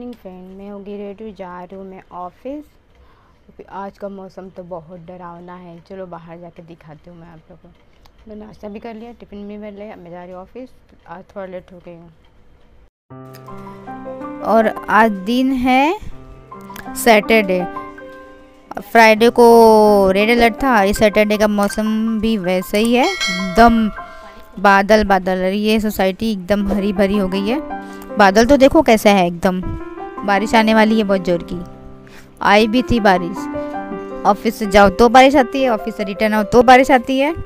Morning friend, मैं होगी ready, जा रही हूँ मैं ऑफिस। आज का मौसम तो बहुत डरावना है। चलो बाहर जाके दिखाती हूँ मैं आप लोगों को। मैं नाश्ता भी कर लिया, टिफ़िन भी कर लिया, मैं जा रही हूँ ऑफिस। आज थोड़ा लेट हो गई हूँ। और आज दिन है सैटरडे। फ्राइडे को रेड अलर्ट था। ये सैटरडे का मौसम भी वैसे ही है, एकदम बादल बादल। ये सोसाइटी एकदम हरी भरी हो गई है। बादल तो देखो कैसा है, एकदम बारिश आने वाली है बहुत जोर की। आई भी थी बारिश। ऑफिस से जाओ तो बारिश आती है, ऑफिस से रिटर्न आओ तो बारिश आती है।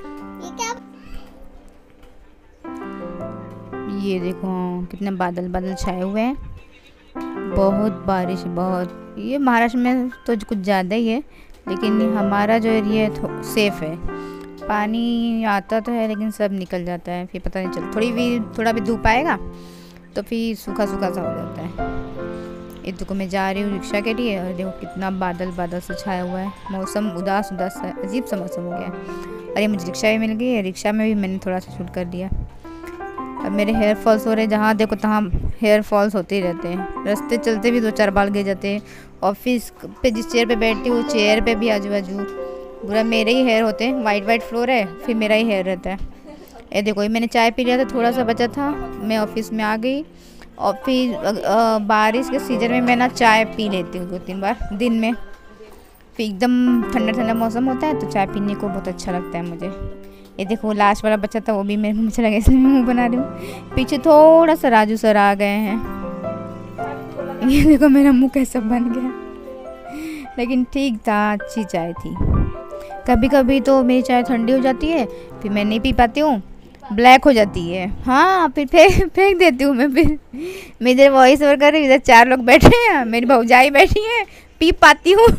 ये देखो कितने बादल बादल छाए हुए हैं, बहुत बारिश, बहुत। ये महाराष्ट्र में तो कुछ ज़्यादा ही है, लेकिन हमारा जो एरिया है सेफ है। पानी आता तो है लेकिन सब निकल जाता है, फिर पता नहीं चलता। थोड़ा भी धूप आएगा तो फिर सूखा सूखा सा हो जाता है। ये देखो मैं जा रही हूँ रिक्शा के लिए, और देखो कितना बादल बादल से छाया हुआ है। मौसम उदास उदास सा, अजीब सा मौसम हो गया है। और ये मुझे रिक्शा भी मिल गई है। रिक्शा में भी मैंने थोड़ा सा शूट कर दिया। अब मेरे हेयर फॉल्स हो रहे हैं, जहाँ देखो तहाँ हेयर फॉल्स होते ही रहते हैं। रास्ते चलते भी 2-4 बाल गिर जाते हैं। ऑफिस पे जिस चेयर पे बैठती हूँ, चेयर पे भी आजू बाजू पूरा मेरे ही हेयर होते हैं। वाइट फ्लोर है, फिर मेरा ही हेयर रहता है। ये देखो, ये मैंने चाय पी लिया था, थोड़ा सा बचा था, मैं ऑफिस में आ गई। और फिर बारिश के सीज़न में मैं ना चाय पी लेती हूँ 2-3 बार दिन में। फिर एकदम ठंडा ठंडा मौसम होता है तो चाय पीने को बहुत अच्छा लगता है मुझे। ये देखो लास्ट वाला बच्चा था, वो भी मेरे मुँह में चला गया, इसलिए मैं मुँह बना रही हूँ। पीछे थोड़ा सा राजू सर आ गए हैं। ये देखो मेरा मुँह कैसा बन गया, लेकिन ठीक था, अच्छी चाय थी। कभी कभी तो मेरी चाय ठंडी हो जाती है, फिर मैं नहीं पी पाती हूँ, ब्लैक हो जाती है। हाँ, फिर फेंक देती हूँ मैं। फिर मैं इधर वॉइस ओवर कर रही हूँ, इधर 4 लोग बैठे हैं, मेरी भौजाई बैठी है, पी पाती हूँ।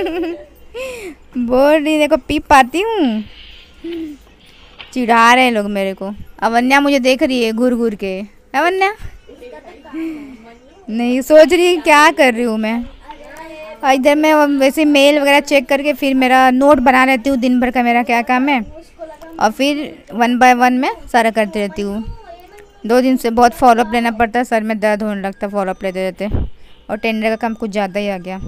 बोल रही देखो पी पाती हूँ। चिढ़ा रहे हैं लोग मेरे को। अवन्या मुझे देख रही है घूर घूर के। अवन्या नहीं, सोच रही है क्या कर रही हूँ मैं। और इधर मैं वैसे मेल वगैरह चेक करके फिर मेरा नोट बना लेती हूँ दिन भर का मेरा क्या काम है, और फिर 1 बाय 1 में सारा करती रहती हूँ। 2 दिन से बहुत फॉलोअप लेना पड़ता है, सर में दर्द होने लगता है फॉलोअप लेते रहते, और टेंडर का काम कुछ ज़्यादा ही आ गया।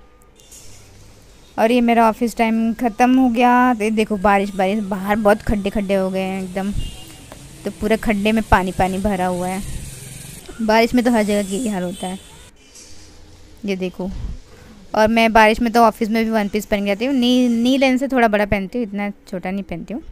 और ये मेरा ऑफिस टाइम ख़त्म हो गया। तो देखो बारिश बाहर बहुत खड्डे खड्डे हो गए हैं एकदम, तो पूरे खड्डे में पानी पानी भरा हुआ है। बारिश में तो हर जगह यही हाल होता है। ये देखो, और मैं बारिश में तो ऑफिस में भी 1 पीस पहन के जाती हूँ। नी लेंथ से थोड़ा बड़ा पहनती हूँ, इतना छोटा नहीं पहनती हूँ।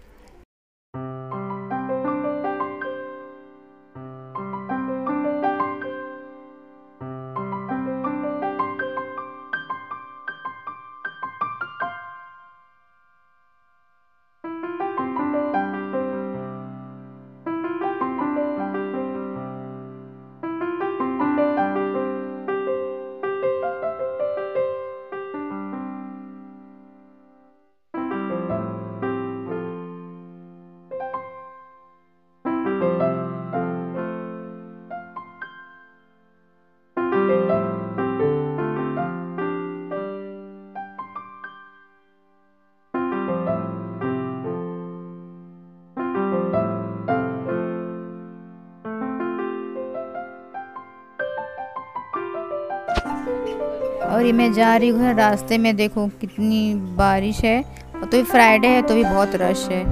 और ये मैं जा रही हूँ घर, रास्ते में देखो कितनी बारिश है, और तो भी फ्राइडे है तो भी बहुत रश है।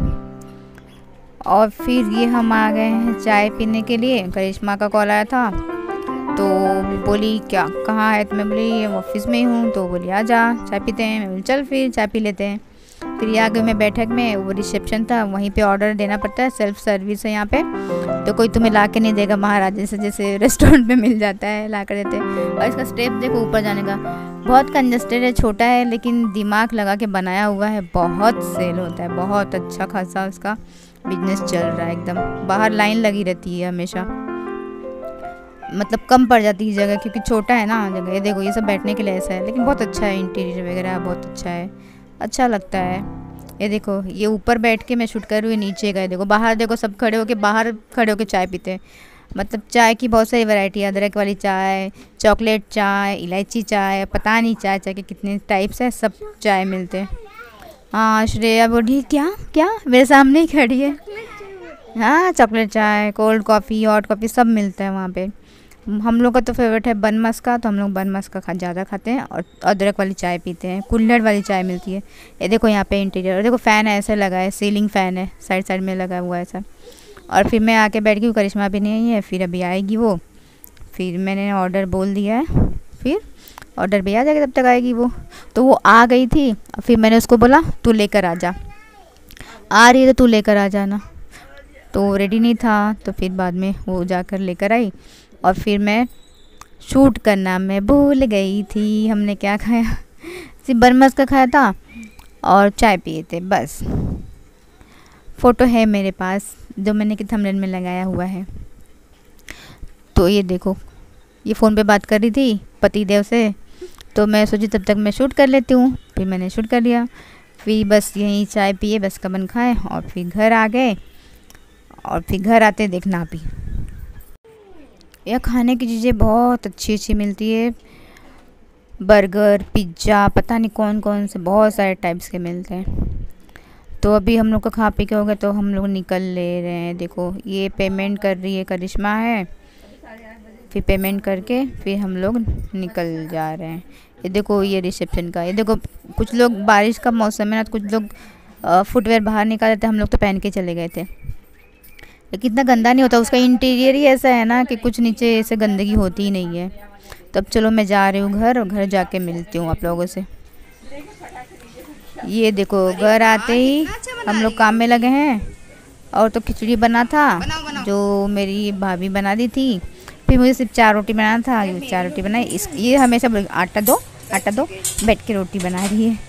और फिर ये हम आ गए हैं चाय पीने के लिए। करिश्मा का कॉल आया था, तो बोली क्या कहाँ है, तो मैं बोली ये ऑफिस में ही हूँ। तो बोली आ जा चाय पीते हैं। मैं बोली चल फिर चाय पी लेते हैं। फिर ये आ गए मैं बैठक में, वो रिसेप्शन था, वहीं पे ऑर्डर देना पड़ता है, सेल्फ सर्विस है यहाँ पे, तो कोई तुम्हें ला के नहीं देगा महाराज से, जैसे रेस्टोरेंट में मिल जाता है ला कर देते हैं। और इसका स्टेप देखो ऊपर जाने का, बहुत कंजस्टेड है, छोटा है, लेकिन दिमाग लगा के बनाया हुआ है, बहुत सेल होता है, बहुत अच्छा खासा उसका बिजनेस चल रहा है एकदम। बाहर लाइन लगी रहती है हमेशा, मतलब कम पड़ जाती है जगह, क्योंकि छोटा है ना जगह। ये देखो ये सब बैठने के लिए ऐसा है, लेकिन बहुत अच्छा है, इंटीरियर वगैरह बहुत अच्छा है, अच्छा लगता है। ये देखो ये ऊपर बैठ के मैं शूट कर रही हूँ, नीचे गए देखो, बाहर देखो सब बाहर खड़े होके चाय पीते हैं। मतलब चाय की बहुत सारी वैरायटी है, अदरक वाली चाय, चॉकलेट चाय, इलायची चाय, पता नहीं चाय के कितने टाइप्स है, सब चाय मिलते हैं। हाँ श्रेया बोली क्या क्या मेरे सामने ही खड़ी है। हाँ चॉकलेट चाय, कोल्ड कॉफ़ी, हॉट कॉफ़ी सब मिलता है वहाँ पे। हम लोग का तो फेवरेट है बन मस्का, तो हम लोग बन मस्का ज़्यादा खाते हैं और अदरक वाली चाय पीते हैं। कुल्हड़ वाली चाय मिलती है। ये देखो यहाँ पे इंटीरियर, और देखो फ़ैन ऐसे लगा है, सीलिंग फ़ैन है साइड साइड में लगा हुआ है ऐसा। और फिर मैं आके बैठ गई, करिश्मा भी नहीं आई है, फिर अभी आएगी वो। फिर मैंने ऑर्डर बोल दिया है, फिर ऑर्डर भी आ जाएगा, तब तक आएगी वो। तो वो आ गई थी, फिर मैंने उसको बोला तू लेकर आ जा, आ रही है तो तू लेकर आ जाना। तो रेडी नहीं था, तो फिर बाद में वो जाकर लेकर आई। और फिर मैं शूट करना मैं भूल गई थी। हमने क्या खाया, सिर्फ बरमस का खाया था और चाय पिए थे बस। फ़ोटो है मेरे पास जो मैंने कि थंबनेल में लगाया हुआ है। तो ये देखो, ये फ़ोन पे बात कर रही थी पति देव से, तो मैं सोची तब तक मैं शूट कर लेती हूँ। फिर मैंने शूट कर लिया, फिर बस यहीं चाय पिए, बस कबन खाए और फिर घर आ गए। और फिर घर आते देखना भी यह खाने की चीज़ें बहुत अच्छी अच्छी मिलती है। बर्गर, पिज़्ज़ा, पता नहीं कौन कौन से बहुत सारे टाइप्स के मिलते हैं। तो अभी हम लोग का खा पी के हो गया, तो हम लोग निकल ले रहे हैं। देखो ये पेमेंट कर रही है करिश्मा है, फिर पेमेंट करके फिर हम लोग निकल जा रहे हैं। ये देखो ये रिसेप्शन का, ये देखो कुछ लोग, बारिश का मौसम है ना, तो कुछ लोग फुटवेयर बाहर निकाल देते, हम लोग तो पहन के चले गए थे। लेकिन इतना गंदा नहीं होता, उसका इंटीरियर ही ऐसा है ना कि कुछ नीचे ऐसे गंदगी होती ही नहीं है। तब चलो मैं जा रही हूँ घर, और घर जाके मिलती हूँ आप लोगों से। ये देखो घर आते ही हम लोग काम में लगे हैं। और तो खिचड़ी बना था जो मेरी भाभी बना दी थी, फिर मुझे सिर्फ 4 रोटी बनाना था, 4 रोटी बनाई। ये हमेशा आटा दो बैठ के रोटी बना रही है।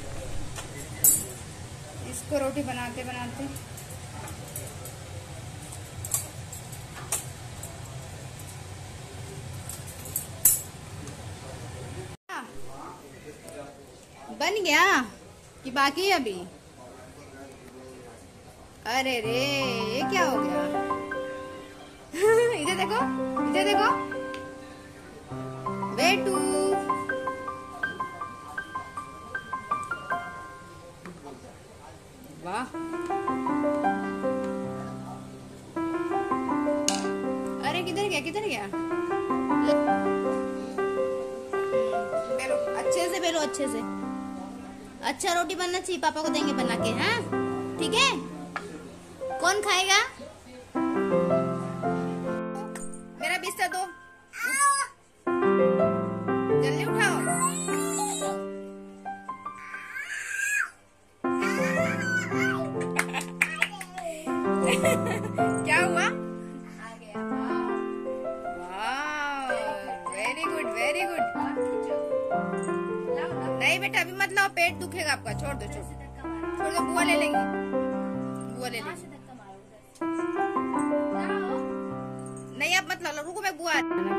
इसको रोटी बनाते बनाते बन गया कि बाकी है अभी? अरे रे, ये क्या हो गया? इधर देखो, इधर देखो बेटू। वाह, अरे किधर गया, किधर गया? बेलो अच्छे से, बेलो अच्छे से। अच्छा रोटी बनना चाहिए, पापा को देंगे बना के, हाँ ठीक है। कौन खाएगा? मेरा बिस्तर दो, जल्दी उठाओ। क्या हुआ? आ गया। वाह, वेरी गुड वेरी गुड। नहीं बेटा अभी मत लाओ, पेट दुखेगा आपका, छोड़ दो छोड़ दो, बुआ ले लेंगे, बुआ ले लेंगे। नहीं आप मत लाओ, रुको मैं बुआ।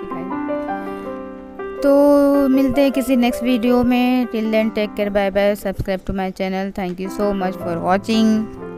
तो मिलते हैं किसी नेक्स्ट वीडियो में। Till then take care, bye bye, subscribe to my channel. Thank you so much for watching.